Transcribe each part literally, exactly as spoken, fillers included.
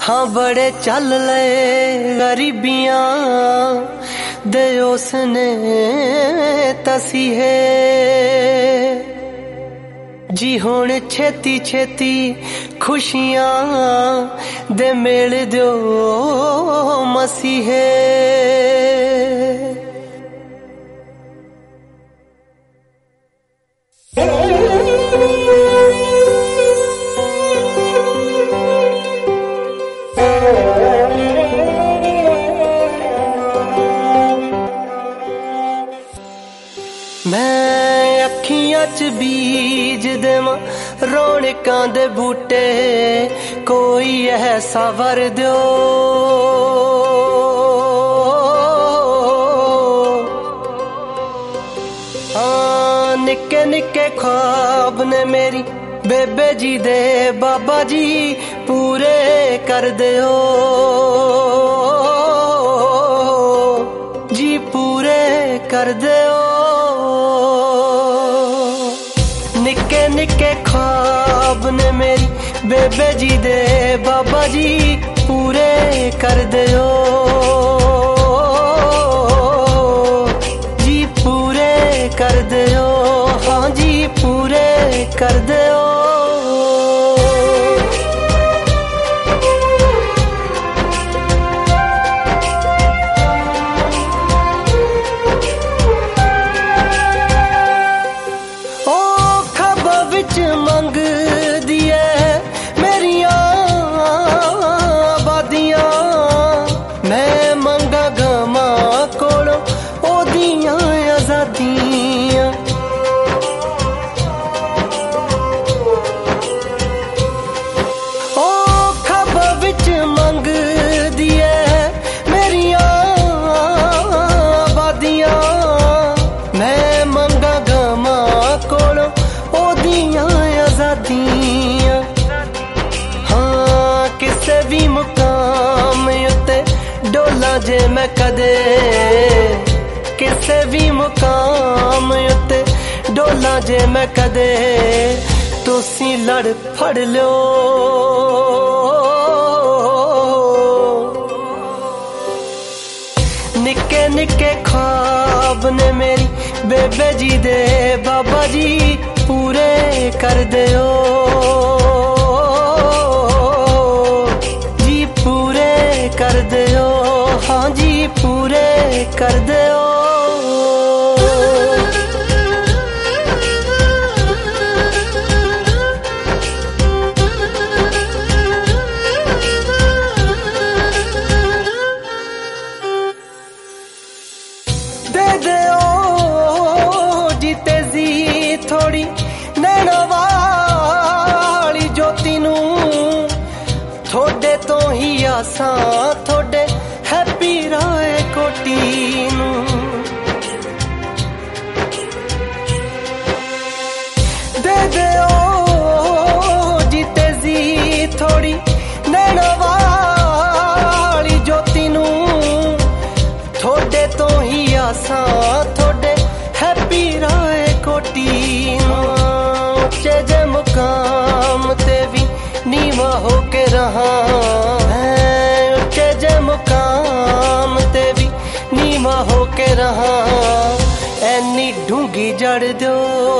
हाँ बड़े चल ले गरीबियां दे उसने तसी है जी हुण छेती छेती खुशियां दे मेल दो मसीहे। मैं अखियां च बीज देवां रौनकां दे बूटे कोई ऐसा वर दो हाँ निक्के निक्के ख्वाब ने मेरी बेबे जी दे बाबा जी पूरे कर दियो जी पूरे कर दियो। निक्के निक्के ख्वाब ने मेरी बेबे जी दे बाबा जी पूरे कर दियो जी पूरे कर दियो हाँ जी पूरे कर दियो। मंग दिए मेरिया आबादियां मैं मंगा गमा कोलो ओदियां आजादियां ओ खब विच मंग दिए मेरिया आबादियां मैं मंगा गमा कोलो ओदियां आजादियां हाँ किसे भी मुकाम उत्ते डोला जे मैं कदे किसे भी मुकाम उत्ते डोला जे मैं कदे तुसी लड़ फड़ लो निक्के निक्के ख्वाब ने मेरी बेबे जी दे बाबा जी पूरे कर दियो जी पूरे कर दियो हाँ जी पूरे कर दियो। दे दियो जी तेजी थोड़ी नैना वाली ज्योति नू थोड़े तो ही आसां थोड़े हैप्पी राय कोटी नू दे दियो जी तेजी थोड़ी नैना वाली ज्योति नू थोड़े तो ही आसां थोड़े हैप्पी राय कोटी उच्चे जे मुकाम ते भी नीवा होके रहा उच्चे जे मुकाम ते भी नीवा होके रहा ऐनी ढूंगी जड़ दो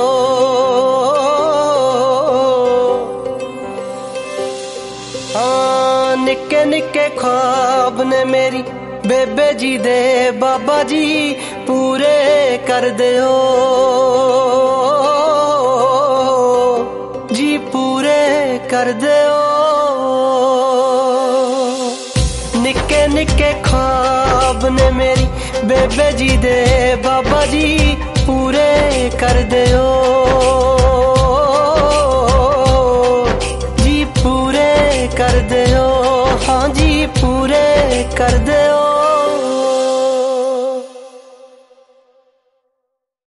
हाँ निक्के निक्के ख्वाब ने मेरी बेबे जी दे बाबा जी पूरे कर दियो जी पूरे कर दियो। निक्के निक्के ख्वाब ने मेरी बेबे जी दे बाबा जी पूरे कर दियो जी पूरे कर दियो हाँ जी पूरे कर दियो।